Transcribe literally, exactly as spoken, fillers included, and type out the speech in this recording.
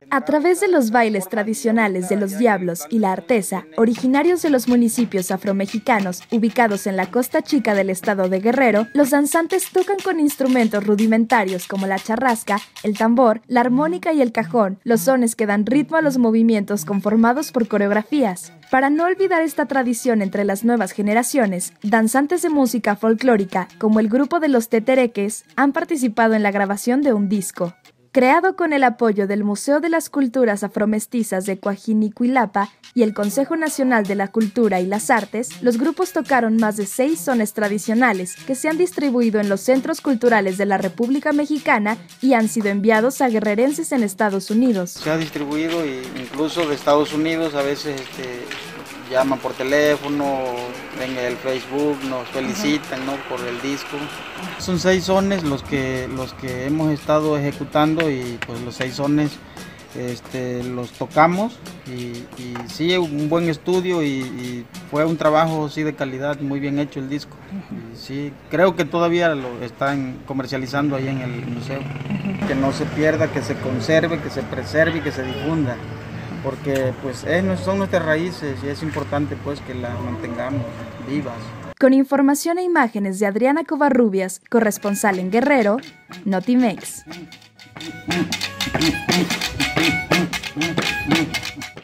A través de los bailes tradicionales de los diablos y la artesa, originarios de los municipios afromexicanos ubicados en la costa chica del estado de Guerrero, los danzantes tocan con instrumentos rudimentarios como la charrasca, el tambor, la armónica y el cajón, los sones que dan ritmo a los movimientos conformados por coreografías. Para no olvidar esta tradición entre las nuevas generaciones, danzantes de música folclórica, como el grupo de los Tetereques, han participado en la grabación de un disco. Creado con el apoyo del Museo de las Culturas Afromestizas de Coajinicuilapa y el Consejo Nacional de la Cultura y las Artes, los grupos tocaron más de seis sones tradicionales que se han distribuido en los centros culturales de la República Mexicana y han sido enviados a guerrerenses en Estados Unidos. Se ha distribuido e incluso de Estados Unidos a veces este, llaman por teléfono, ven el Facebook, nos felicitan, ¿no?, por el disco. Son seis sones los que, los que hemos estado ejecutando y pues los seis sones este, los tocamos y, y sí, un buen estudio y, y fue un trabajo sí, de calidad, muy bien hecho el disco. Y sí, creo que todavía lo están comercializando ahí en el museo. Que no se pierda, que se conserve, que se preserve y que se difunda. Porque pues es, son nuestras raíces y es importante pues que las mantengamos vivas. Con información e imágenes de Adriana Covarrubias, corresponsal en Guerrero, Notimex.